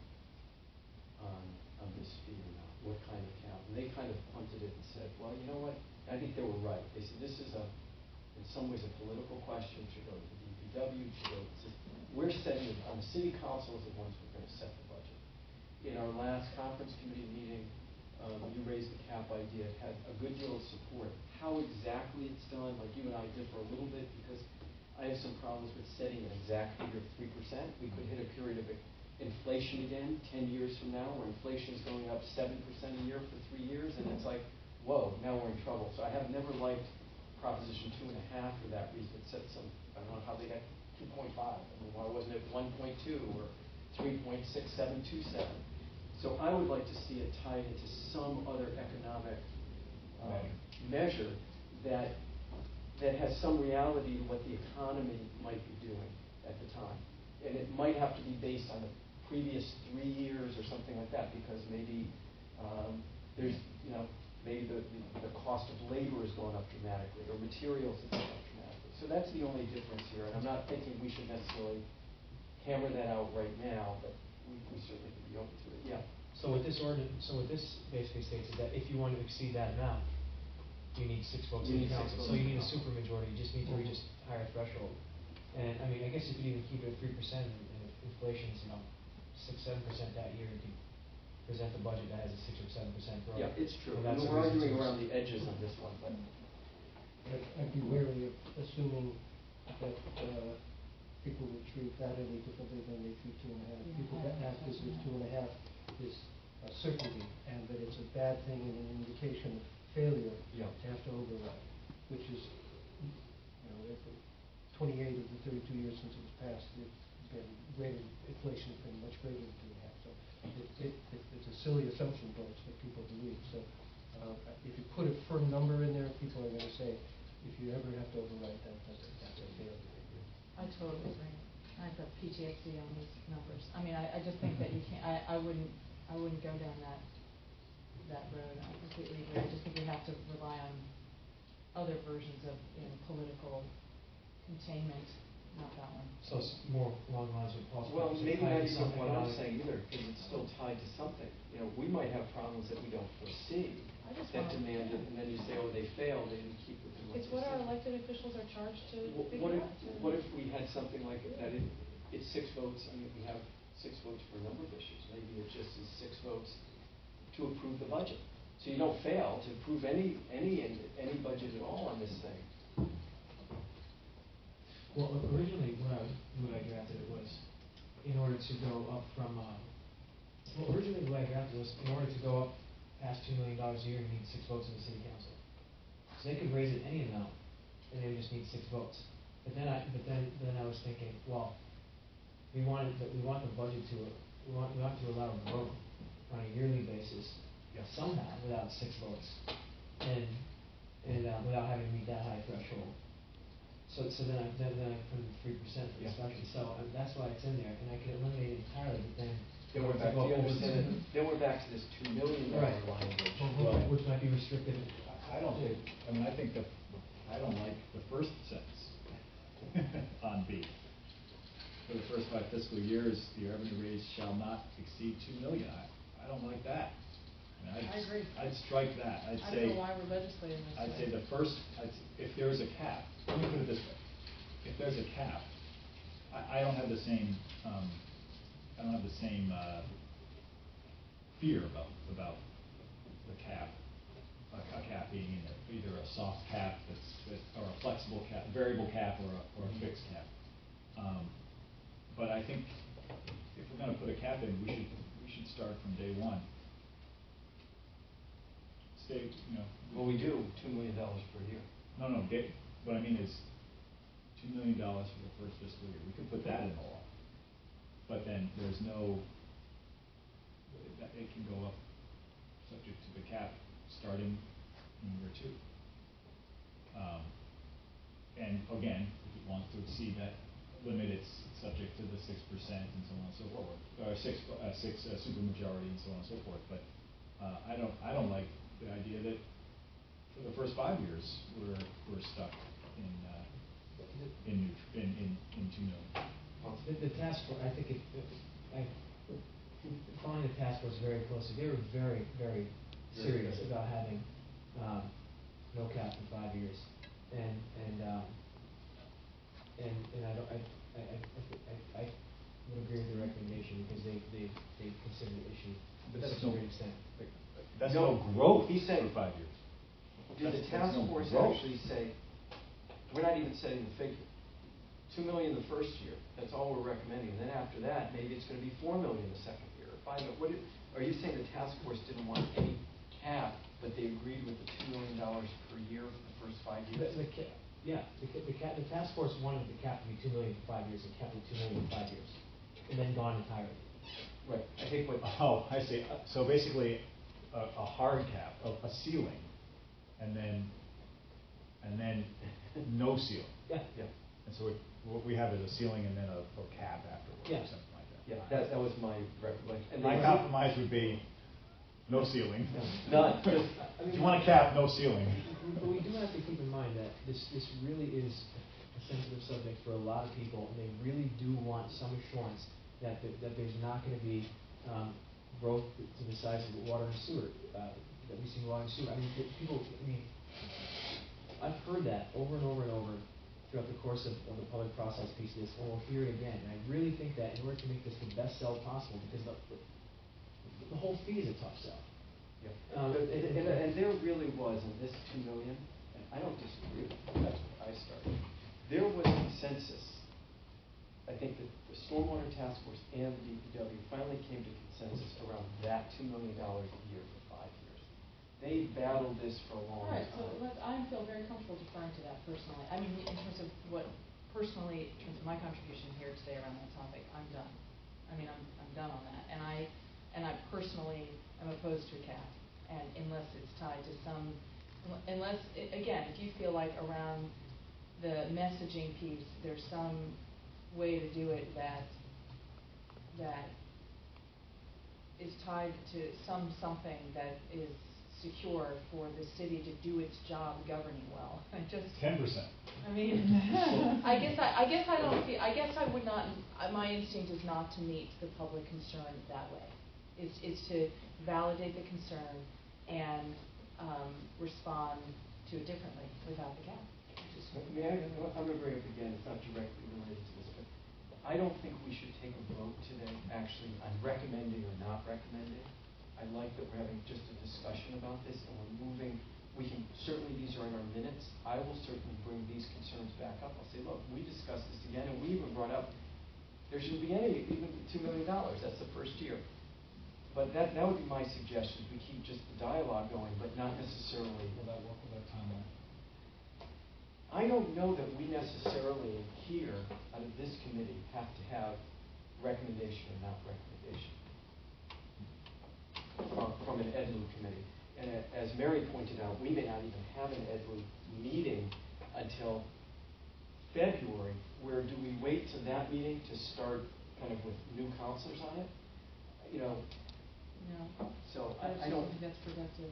on this fee or not? What kind of cap? And they kind of punted it and said, well, you know what? I think they were right. They said this is in some ways a political question. It should go to the DPW. We're setting it on the city council is the ones who are going to set the budget. In our last conference committee meeting, you raised the cap idea. It had a good deal of support. How exactly it's done, like you and I differ a little bit because I have some problems with setting an exact figure of 3%. We could hit a period of inflation again 10 years from now where inflation is going up 7% a year for 3 years, and it's like, whoa, now we're in trouble. So I have never liked Proposition 2.5 for that reason. It said some, I don't know how they got 2.5. I mean, why wasn't it 1.2 or 3.6727? So I would like to see it tied into some other economic measure that has some reality to what the economy might be doing at the time. And it might have to be based on the previous 3 years or something like that, because maybe there's, maybe the cost of labor has gone up dramatically, or materials have gone up dramatically. So that's the only difference here. And I'm not thinking we should necessarily hammer that out right now, but we certainly could be open to it. Yeah. So what this basically states is that if you want to exceed that amount, you need 6 votes in the council. So you need a supermajority. You just need to reach a higher threshold. And I mean, I guess you could even keep it at 3%, and if inflation's 6-7% that year, you could present the budget that has a 6 or 7% growth. Yeah, it's true. And We're arguing around the edges on this one, but I'd be wary of assuming that people would treat that any differently than they treat 2.5. Yeah, People I act as if think so. 2.5 is a certainty, and that it's a bad thing and an indication of failure Yeah. to have to override, which is, 28 of the 32 years since it was passed, it's been greater, inflation has been much greater than 2.5. So it's a silly assumption, but it's what people believe. So if you put a firm number in there, people are going to say, if you ever have to override that, that's a failure. I totally agree. I have PTSD on these numbers. I mean, I just think that you can't, I wouldn't go down that road. I completely agree. I just think we have to rely on other versions of, political containment, not that one. So it's more along the lines of possible. well, maybe not even what I'm saying either, because it's still tied to something. We might have problems that we don't foresee I just that wanna- demand it, and then you say, oh, they failed, they didn't keep within what It's they what our said. elected officials are charged to What figure if, out. what if we had something like that, it's 6 votes, I mean, we have 6 votes for a number of issues. Maybe it just is 6 votes to approve the budget. So you don't fail to approve any budget at all on this thing. Well, originally, when I drafted it was, in order to go up from, originally the way I drafted it was, in order to go up past $2 million a year, you need 6 votes in the city council. So they could raise it any amount, and they would just need 6 votes. But then I was thinking, well, we want the budget we want to allow growth on a yearly basis, somehow, without 6 votes, and without having to meet that high threshold. So then I put in 3% for Yeah. inspection, so that's why it's in there, and I can eliminate it entirely, but then. Then we're back, do you understand it? Then we're back to this $2 million Right. language. Well, Which might be restricted. I don't think, I mean, I think I don't like the first sentence on B. For the first 5 fiscal years, the revenue raise shall not exceed 2 million. I don't like that. I mean, I agree. I'd strike that. I'd I say. don't know why we're legislating this I'd way. say the first, if there is a cap, let me put it this way. If there's a cap, I don't have the same, fear about the cap, a cap being in there, either a soft cap or a flexible cap, variable cap or a fixed cap. But I think if we're gonna put a cap in, we should start from day one. Stay, Well, we do, $2 million per year. No, what I mean is $2 million for the first fiscal year. We could put that in the law. But then there's no, it can go up subject to the cap starting in year 2. And again, if it wants to exceed that limit, it's subject to the 6% and so on and so forth, or six supermajority and so on and so forth. But I don't like the idea that for the first 5 years we're stuck in 2 million. The task force, I think following the task force very closely, they were very, very serious about having no cap for 5 years, and I would agree with the recommendation because they consider the issue But to that's a great extent. That's No, no growth he's saying- for 5 years. Did the That's task no force growth. actually say, we're not even setting the figure, 2 million the first year, that's all we're recommending, and then after that, maybe it's gonna be 4 million the second year, or 5 million, are you saying the task force didn't want any cap, but they agreed with the $2 million per year for the first 5 years? The task force wanted the cap to be 2 million for 5 years and kept it 2 million for 5 years, and then gone entirely. Right, I think what. Oh, I see. So basically, a hard cap, a ceiling, and then no ceiling. Yeah. Yeah, And so what we have is a ceiling and then a cap afterwards, Yeah. or something like that. yeah, that was my recollection. And My they- compromise would be no ceiling. None, just. If you want a cap, no ceiling. But we do have to keep in mind that this really is a sensitive subject for a lot of people, and they really do want some assurance that there's not going to be growth to the size of the water and sewer, that we see in water and sewer. I've heard that over and over and over throughout the course of the public process piece of this, and we'll hear it again. And I really think that in order to make this the best sell possible, because the whole fee is a tough sell. Yeah. And there really was, in this 2 million, and I don't disagree with you, that's what I started. There was consensus. I think that the Stormwater Task Force and the DPW finally came to consensus around that $2 million a year for 5 years. They battled this for a long All right, time. so I feel very comfortable deferring to that personally. I mean, in terms of what, personally, in terms of my contribution here today around that topic, I'm done. I mean, I'm done on that. And I personally am opposed to a cap, and unless it's tied to some, again, if you feel like around the messaging piece, there's some way to do it that is tied to something that is secure for the city to do its job governing well. 10%. I mean, I guess I don't feel, I guess I would not, my instinct is not to meet the public concern that way. Is to validate the concern and respond to it differently without the cap. I'm going to bring it up again, it's not directly related to this, but I don't think we should take a vote today, actually, on recommending or not recommending. I like that we're having just a discussion about this, and we're moving, certainly these are in our minutes. I will certainly bring these concerns back up. I'll say, look, we discussed this again, and we even brought up, there shouldn't be any, even $2 million, that's the first year. But that would be my suggestion, we keep just the dialogue going, but not necessarily. Will that work with our timeline? I don't know that we necessarily here, out of this committee, have to have recommendation or not recommendation from an Ed Lou committee. And as Mary pointed out, we may not even have an Ed Lou meeting until February, where do we wait to that meeting to start kind of with new counselors on it? You know, No. so I I just don't. think that's productive.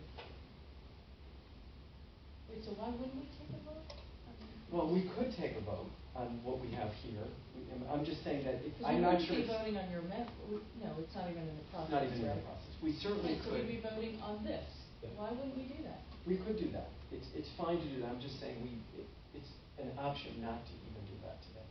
Wait, so why wouldn't we take a vote? Well, we could take a vote on what we have here. I'm just saying that Because I'm we not wouldn't sure be it's voting on your no, it's not even in the process, not even in the right? process. We certainly Yeah, so could. we'd be voting on this. Yeah. Why wouldn't we do that? We could do that. It's fine to do that. I'm just saying it's an option not to even do that today.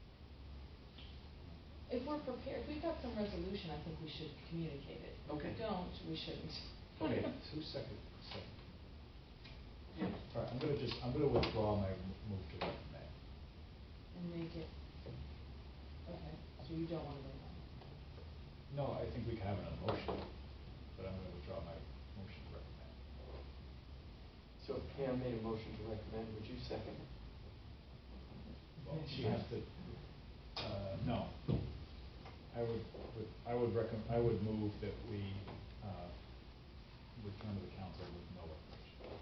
If we're prepared, if we've got some resolution, I think we should communicate it. Okay. If we don't, we shouldn't. Okay. Who's second? Yeah. All right, I'm gonna withdraw my move to recommend. And make it, okay, so you don't want to vote on it? No, I think we can have another motion, but I'm gonna withdraw my motion to recommend. So if Pam made a motion to recommend, would you second? Well, she has to, no. I would move that we, return to the council with no recommendation.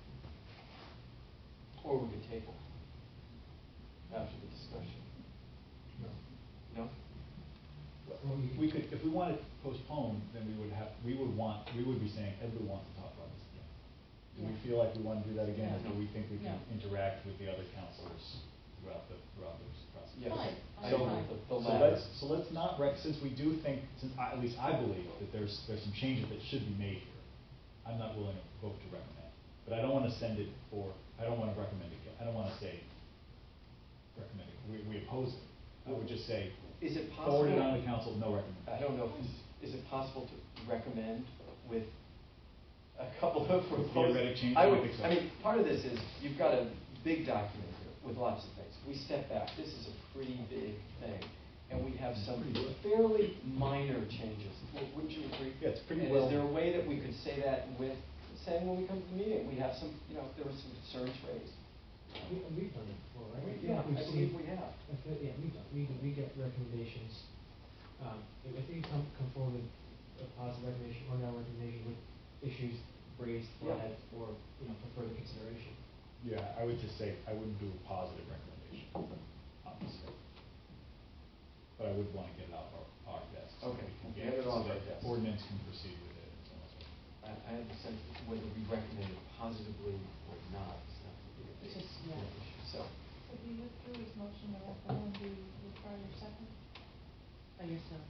Or we could table after the discussion. No? Well, We could, if we wanted to postpone, then we would be saying, Ed, we want to talk about this again. Do we Yeah. feel like we want to do that again, or No. do we think we can No. interact with the other counselors throughout this process? Yes. Fine, I'm So, fine. The latter. so let's not since we do think, at least I believe that there's some changes that should be made here. I'm not willing to vote to recommend, but I don't want to send it I don't want to recommend it again. I don't want to say recommend it. We oppose it. I would just say Is it possible? forward it on to the council, no recommendation. I don't know if is it possible to recommend with a couple of proposals? Theoretic changes? I I would, think so. I mean, part of this is, you've got a big document here with lots of things. We step back, this is a pretty big thing, and we have some fairly minor changes. Wouldn't you agree? Yeah, it's pretty And well- is there a way that we could say that saying when we come to the meeting, we have some, there were some concerns raised? We've done it before, right? Yeah, We've I seen- believe we have. Yeah, we get recommendations. If you come forward with a positive recommendation or no recommendation with issues raised, Yeah. flagged, or, for further consideration. Yeah, I would just say, I wouldn't do a positive recommendation, obviously. But I would want to get it off our desk. so Okay, we can get it off so our that desk. Ordinance can proceed with it and so on and so forth. I have the sense that whether we recommend it positively or not is not going to be a big Just, yeah. issue. So, If you withdrew his motion to recommend, do you withdraw your second? I guess so.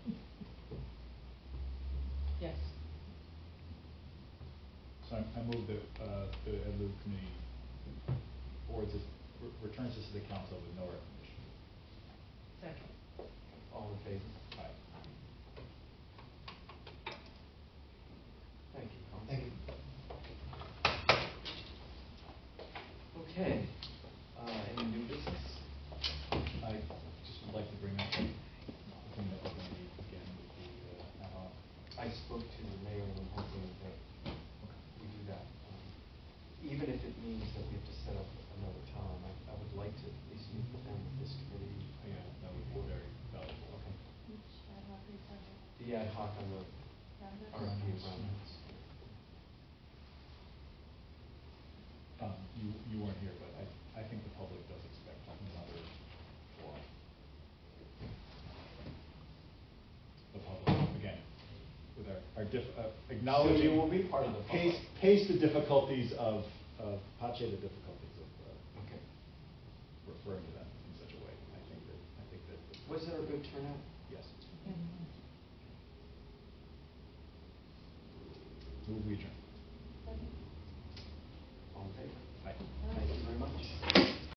Yes. So I move that, the Ed Lou Committee returns this to the council with no recommendation. Second. all in favor? Aye. Thank you, Council. Thank you. Okay, any new business? I just would like to bring up the thing that we're going to do again with the ad hoc. I spoke to the mayor and I'm hoping that we do that. Even if it means that we have to set up another time, I would like to at least meet with them, with this committee. Yeah, that would be very valuable. Okay. Which ad hoc are you talking about? The ad hoc on the Rounders? RFP of rounders. You weren't here, but I think the public does expect another forum. The public, again, with acknowledging. So you will be part of the public. Pace the difficulties of Pache, the difficulties of Okay. referring to them in such a way. I think that. Was there a good turnout? Yes. Mm-hmm. Move we adjourn. Second.